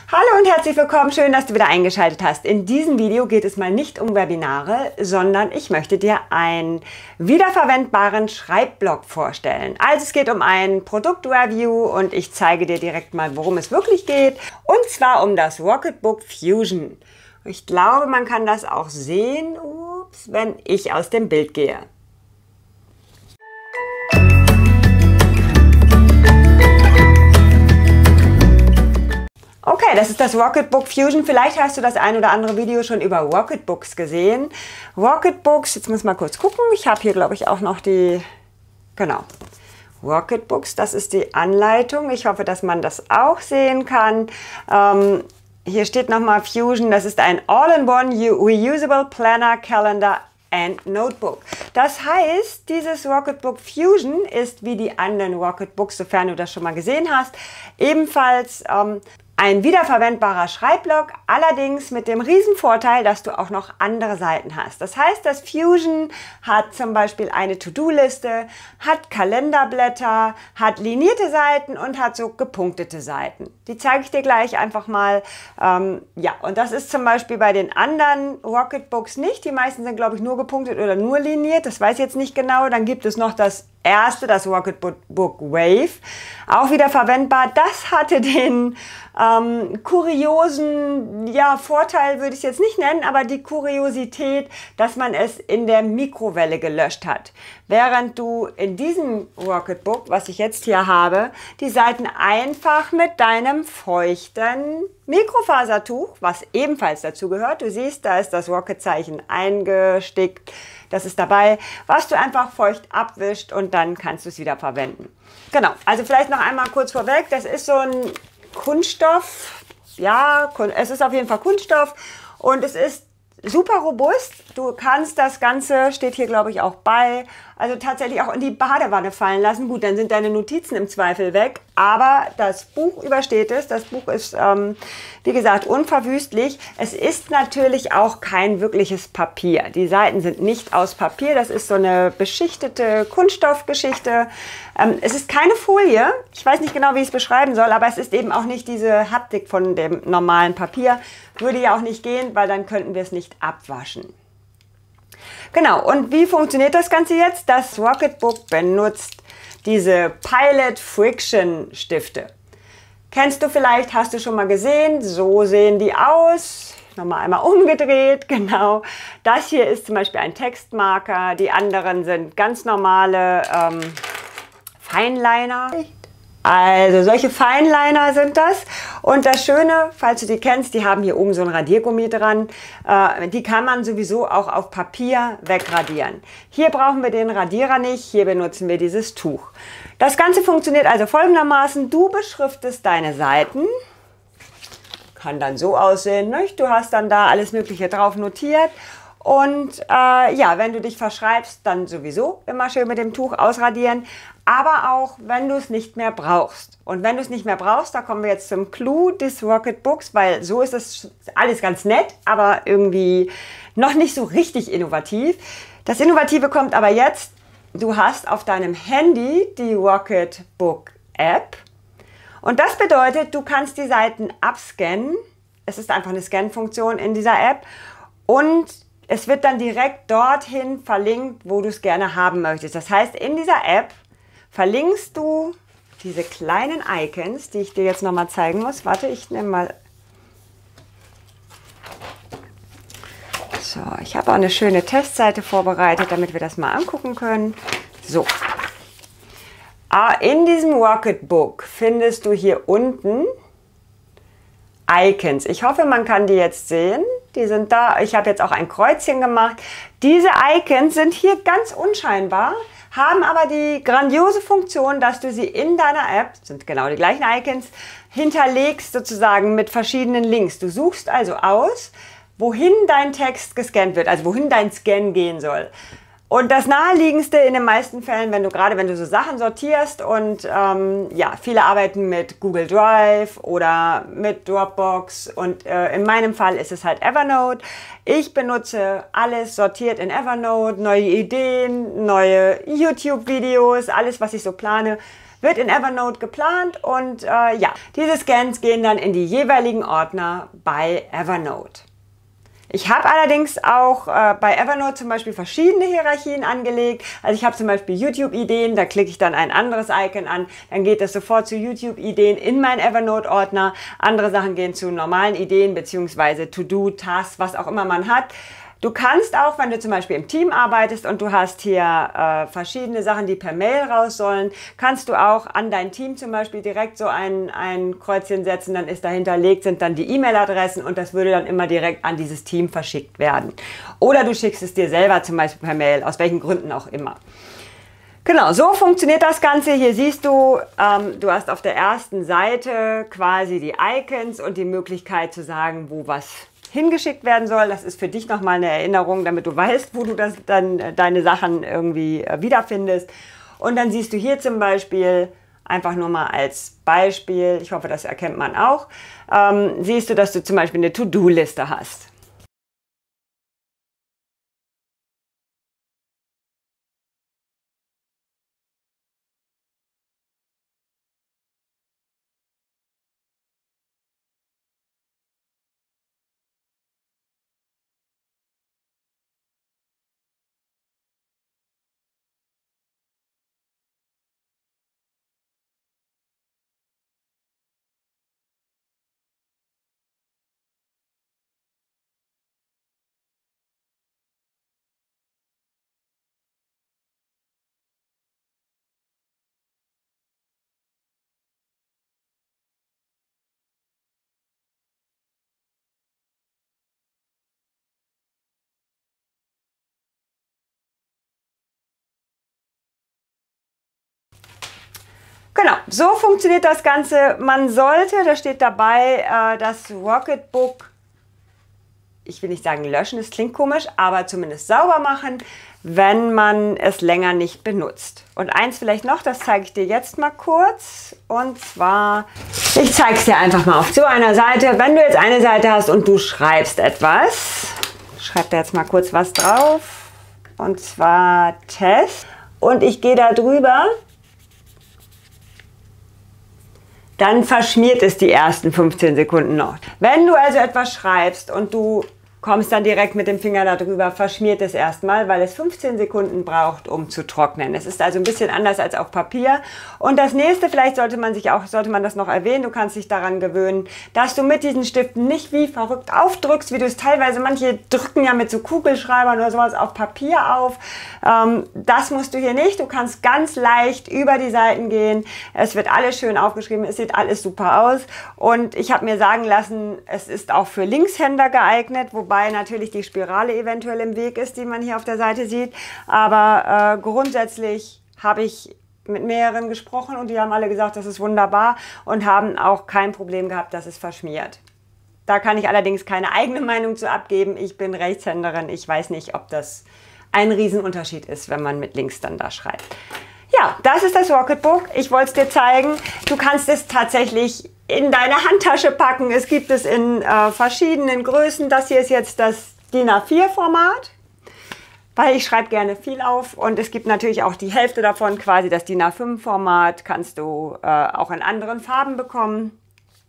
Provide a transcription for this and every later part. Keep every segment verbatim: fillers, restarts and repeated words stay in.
Hallo und herzlich willkommen, schön, dass du wieder eingeschaltet hast. In diesem Video geht es mal nicht um Webinare, sondern ich möchte dir einen wiederverwendbaren Schreibblock vorstellen. Also es geht um ein Produktreview und ich zeige dir direkt mal, worum es wirklich geht. Und zwar um das Rocketbook Fusion. Ich glaube, man kann das auch sehen, ups, wenn ich aus dem Bild gehe. Okay, das ist das Rocketbook Fusion. Vielleicht hast du das ein oder andere Video schon über Rocketbooks gesehen. Rocketbooks, jetzt muss ich mal kurz gucken. Ich habe hier, glaube ich, auch noch die, genau, Rocketbooks. Das ist die Anleitung. Ich hoffe, dass man das auch sehen kann. Ähm, hier steht nochmal Fusion. Das ist ein All-in-One Reusable Planner, Calendar and Notebook. Das heißt, dieses Rocketbook Fusion ist wie die anderen Rocketbooks, sofern du das schon mal gesehen hast, ebenfalls ähm, ein wiederverwendbarer Schreibblock, allerdings mit dem Riesenvorteil, dass du auch noch andere Seiten hast. Das heißt, das Fusion hat zum Beispiel eine To-Do-Liste, hat Kalenderblätter, hat linierte Seiten und hat so gepunktete Seiten. Die zeige ich dir gleich einfach mal. Ähm, ja, und das ist zum Beispiel bei den anderen Rocketbooks nicht. Die meisten sind, glaube ich, nur gepunktet oder nur liniert. Das weiß ich jetzt nicht genau. Dann gibt es noch das erste, das Rocketbook Wave, auch wieder verwendbar. Das hatte den ähm, kuriosen ja, Vorteil, würde ich es jetzt nicht nennen, aber die Kuriosität, dass man es in der Mikrowelle gelöscht hat. Während du in diesem Rocketbook, was ich jetzt hier habe, die Seiten einfach mit deinem feuchten Mikrofasertuch, was ebenfalls dazu gehört, du siehst, da ist das Rocket-Zeichen eingestickt, das ist dabei, was du einfach feucht abwischt und dann kannst du es wieder verwenden. Genau, also vielleicht noch einmal kurz vorweg, das ist so ein Kunststoff, ja, es ist auf jeden Fall Kunststoff und es ist super robust. Du kannst das Ganze, steht hier glaube ich auch bei, also tatsächlich auch in die Badewanne fallen lassen. Gut, dann sind deine Notizen im Zweifel weg, aber das Buch übersteht es. Das Buch ist, ähm, wie gesagt, unverwüstlich. Es ist natürlich auch kein wirkliches Papier. Die Seiten sind nicht aus Papier. Das ist so eine beschichtete Kunststoffgeschichte. Ähm, es ist keine Folie. Ich weiß nicht genau, wie ich es beschreiben soll, aber es ist eben auch nicht diese Haptik von dem normalen Papier. Würde ja auch nicht gehen, weil dann könnten wir es nicht abwaschen. Genau, und wie funktioniert das Ganze jetzt? Das Rocketbook benutzt diese Pilot Friction Stifte. Kennst du vielleicht, hast du schon mal gesehen, so sehen die aus. Nochmal einmal umgedreht, genau. Das hier ist zum Beispiel ein Textmarker, die anderen sind ganz normale ähm, Fineliner. Also solche Fineliner sind das. Und das Schöne, falls du die kennst, die haben hier oben so ein Radiergummi dran. Äh, die kann man sowieso auch auf Papier wegradieren. Hier brauchen wir den Radierer nicht, hier benutzen wir dieses Tuch. Das Ganze funktioniert also folgendermaßen. Du beschriftest deine Seiten. Kann dann so aussehen, nicht? Du hast dann da alles Mögliche drauf notiert. Und äh, ja, wenn du dich verschreibst, dann sowieso immer schön mit dem Tuch ausradieren. Aber auch, wenn du es nicht mehr brauchst. Und wenn du es nicht mehr brauchst, da kommen wir jetzt zum Clou des Rocketbooks, weil so ist es alles ganz nett, aber irgendwie noch nicht so richtig innovativ. Das Innovative kommt aber jetzt, du hast auf deinem Handy die Rocketbook App. Und das bedeutet, du kannst die Seiten abscannen. Es ist einfach eine Scan-Funktion in dieser App. Und es wird dann direkt dorthin verlinkt, wo du es gerne haben möchtest. Das heißt, in dieser App verlinkst du diese kleinen Icons, die ich dir jetzt nochmal zeigen muss. Warte, ich nehme mal. So, ich habe auch eine schöne Testseite vorbereitet, damit wir das mal angucken können. So. In diesem Rocketbook findest du hier unten Icons. Ich hoffe, man kann die jetzt sehen. Die sind da. Ich habe jetzt auch ein Kreuzchen gemacht. Diese Icons sind hier ganz unscheinbar, haben aber die grandiose Funktion, dass du sie in deiner App, sind genau die gleichen Icons, hinterlegst sozusagen mit verschiedenen Links. Du suchst also aus, wohin dein Text gescannt wird, also wohin dein Scan gehen soll. Und das Naheliegendste in den meisten Fällen, wenn du gerade wenn du so Sachen sortierst und ähm, ja, viele arbeiten mit Google Drive oder mit Dropbox und äh, in meinem Fall ist es halt Evernote. Ich benutze alles sortiert in Evernote, neue Ideen, neue YouTube-Videos, alles was ich so plane, wird in Evernote geplant und äh, ja, diese Scans gehen dann in die jeweiligen Ordner bei Evernote. Ich habe allerdings auch äh, bei Evernote zum Beispiel verschiedene Hierarchien angelegt. Also ich habe zum Beispiel YouTube-Ideen, da klicke ich dann ein anderes Icon an, dann geht das sofort zu YouTube-Ideen in meinen Evernote-Ordner. Andere Sachen gehen zu normalen Ideen bzw. To-Do, Tasks, was auch immer man hat. Du kannst auch, wenn du zum Beispiel im Team arbeitest und du hast hier äh, verschiedene Sachen, die per Mail raus sollen, kannst du auch an dein Team zum Beispiel direkt so ein, ein Kreuzchen setzen, dann ist da hinterlegt, sind dann die E-Mail-Adressen und das würde dann immer direkt an dieses Team verschickt werden. Oder du schickst es dir selber zum Beispiel per Mail, aus welchen Gründen auch immer. Genau, so funktioniert das Ganze. Hier siehst du, ähm, du hast auf der ersten Seite quasi die Icons und die Möglichkeit zu sagen, wo was hingeschickt werden soll. Das ist für dich nochmal eine Erinnerung, damit du weißt, wo du das dann äh, deine Sachen irgendwie äh, wiederfindest. Und dann siehst du hier zum Beispiel, einfach nur mal als Beispiel, ich hoffe, das erkennt man auch, ähm, siehst du, dass du zum Beispiel eine To-Do-Liste hast. Genau, so funktioniert das Ganze. Man sollte, da steht dabei, äh, das Rocketbook, ich will nicht sagen löschen, das klingt komisch, aber zumindest sauber machen, wenn man es länger nicht benutzt. Und eins vielleicht noch, das zeige ich dir jetzt mal kurz. Und zwar, ich zeige es dir einfach mal auf so einer Seite. Wenn du jetzt eine Seite hast und du schreibst etwas, schreib da jetzt mal kurz was drauf. Und zwar Test. Und ich gehe da drüber. Dann verschmiert es die ersten fünfzehn Sekunden noch. Wenn du also etwas schreibst und du kommst dann direkt mit dem Finger darüber, verschmiert es erstmal, weil es fünfzehn Sekunden braucht, um zu trocknen. Es ist also ein bisschen anders als auf Papier. Und das nächste, vielleicht sollte man sich auch, sollte man das noch erwähnen, du kannst dich daran gewöhnen, dass du mit diesen Stiften nicht wie verrückt aufdrückst, wie du es teilweise, manche drücken ja mit so Kugelschreibern oder sowas auf Papier auf. Ähm, das musst du hier nicht. Du kannst ganz leicht über die Seiten gehen. Es wird alles schön aufgeschrieben. Es sieht alles super aus. Und ich habe mir sagen lassen, es ist auch für Linkshänder geeignet, wobei natürlich die Spirale eventuell im Weg ist, die man hier auf der Seite sieht. Aber äh, grundsätzlich habe ich mit mehreren gesprochen und die haben alle gesagt, das ist wunderbar und haben auch kein Problem gehabt, dass es verschmiert. Da kann ich allerdings keine eigene Meinung zu abgeben. Ich bin Rechtshänderin. Ich weiß nicht, ob das ein Riesenunterschied ist, wenn man mit links dann da schreibt. Ja, das ist das Rocketbook. Ich wollte es dir zeigen. Du kannst es tatsächlich in deine Handtasche packen. Es gibt es in äh, verschiedenen Größen. Das hier ist jetzt das DIN A vier Format, weil ich schreibe gerne viel auf. Und es gibt natürlich auch die Hälfte davon, quasi das DIN A fünf Format, kannst du äh, auch in anderen Farben bekommen.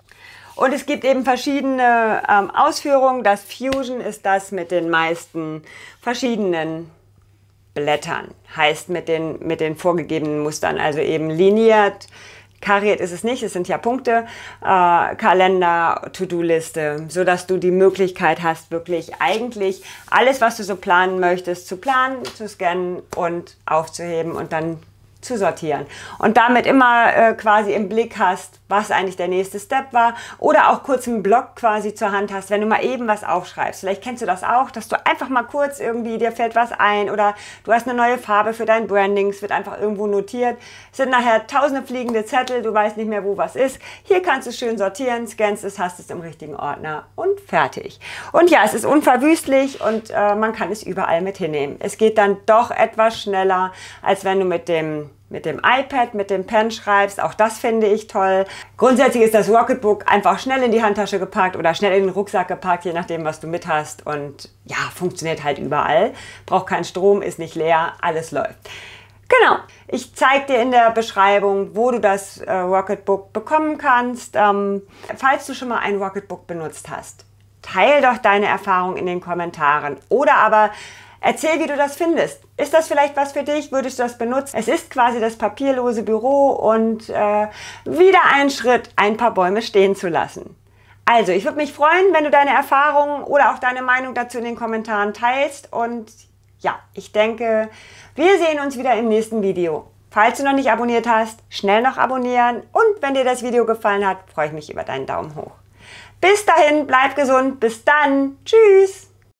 Und es gibt eben verschiedene ähm, Ausführungen. Das Fusion ist das mit den meisten verschiedenen Blättern. Heißt mit den, mit den vorgegebenen Mustern, also eben liniert. Kariert ist es nicht, es sind ja Punkte, äh, Kalender, To-Do-Liste, sodass du die Möglichkeit hast, wirklich eigentlich alles, was du so planen möchtest, zu planen, zu scannen und aufzuheben und dann zu sortieren. Und damit immer äh, quasi im Blick hast, was eigentlich der nächste Step war oder auch kurz einen Block quasi zur Hand hast, wenn du mal eben was aufschreibst. Vielleicht kennst du das auch, dass du einfach mal kurz irgendwie, dir fällt was ein oder du hast eine neue Farbe für dein Branding, es wird einfach irgendwo notiert. Es sind nachher tausende fliegende Zettel, du weißt nicht mehr, wo was ist. Hier kannst du es schön sortieren, scannst es, hast es im richtigen Ordner und fertig. Und ja, es ist unverwüstlich und äh, man kann es überall mit hinnehmen. Es geht dann doch etwas schneller, als wenn du mit dem mit dem iPad, mit dem Pen schreibst. Auch das finde ich toll. Grundsätzlich ist das Rocketbook einfach schnell in die Handtasche gepackt oder schnell in den Rucksack gepackt, je nachdem, was du mit hast. Und ja, funktioniert halt überall. Braucht keinen Strom, ist nicht leer, alles läuft. Genau, ich zeige dir in der Beschreibung, wo du das äh, Rocketbook bekommen kannst. Ähm, falls du schon mal ein Rocketbook benutzt hast, teile doch deine Erfahrung in den Kommentaren oder aber erzähl, wie du das findest. Ist das vielleicht was für dich? Würdest du das benutzen? Es ist quasi das papierlose Büro und äh, wieder ein Schritt, ein paar Bäume stehen zu lassen. Also, ich würde mich freuen, wenn du deine Erfahrungen oder auch deine Meinung dazu in den Kommentaren teilst. Und ja, ich denke, wir sehen uns wieder im nächsten Video. Falls du noch nicht abonniert hast, schnell noch abonnieren. Und wenn dir das Video gefallen hat, freue ich mich über deinen Daumen hoch. Bis dahin, bleib gesund. Bis dann. Tschüss.